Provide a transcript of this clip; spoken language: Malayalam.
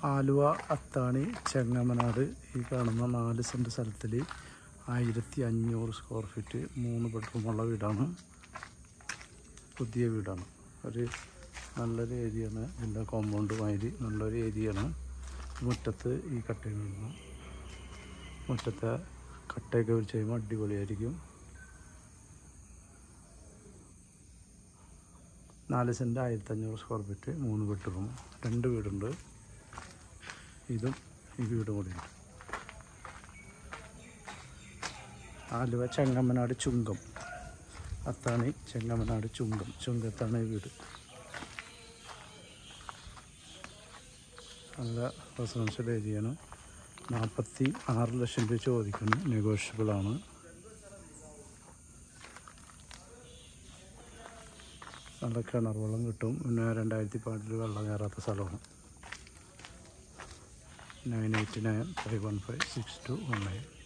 ആലുവ അത്താണി ചെങ്ങമനാട് ഈ കാണുന്ന 4 സെൻറ്റ് സ്ഥലത്തിൽ 1500 സ്ക്വയർ ഫീറ്റ് 3 ബെഡ്റൂമുള്ള വീടാണ്. പുതിയ വീടാണ്. ഒരു നല്ലൊരു ഏരിയയാണ്. എല്ലാ കോമ്പൗണ്ടുമാതിരി നല്ലൊരു ഏരിയയാണ്. മുറ്റത്ത് ഈ കട്ടയിൽ നിന്ന് മുറ്റത്തെ കട്ടയൊക്കെ വെച്ച് കഴിയുമ്പോൾ അടിപൊളിയായിരിക്കും. 4 സെൻറ്റ് 1500 സ്ക്വയർ ഫീറ്റ് 3 ബെഡ്റൂം 2 വീടുണ്ട്. ഇതും ഈ വീടും കൂടിയുണ്ട്. ആലുവ ചെങ്ങമനാട് ചുങ്കം അത്താണി ചെങ്ങമനാട് ചുങ്കത്താണ് ഈ വീട്. നല്ല റെസിഡൻഷ്യൽ ഏരിയയാണ്. 46 ലക്ഷം രൂപ ചോദിക്കുന്നു. നെഗോഷ്യബിളാണ്. നല്ല കിണർ വെള്ളം കിട്ടും. പിന്നെ 2018 വെള്ളം കയറാത്ത സ്ഥലമാണ്. 989 515 6219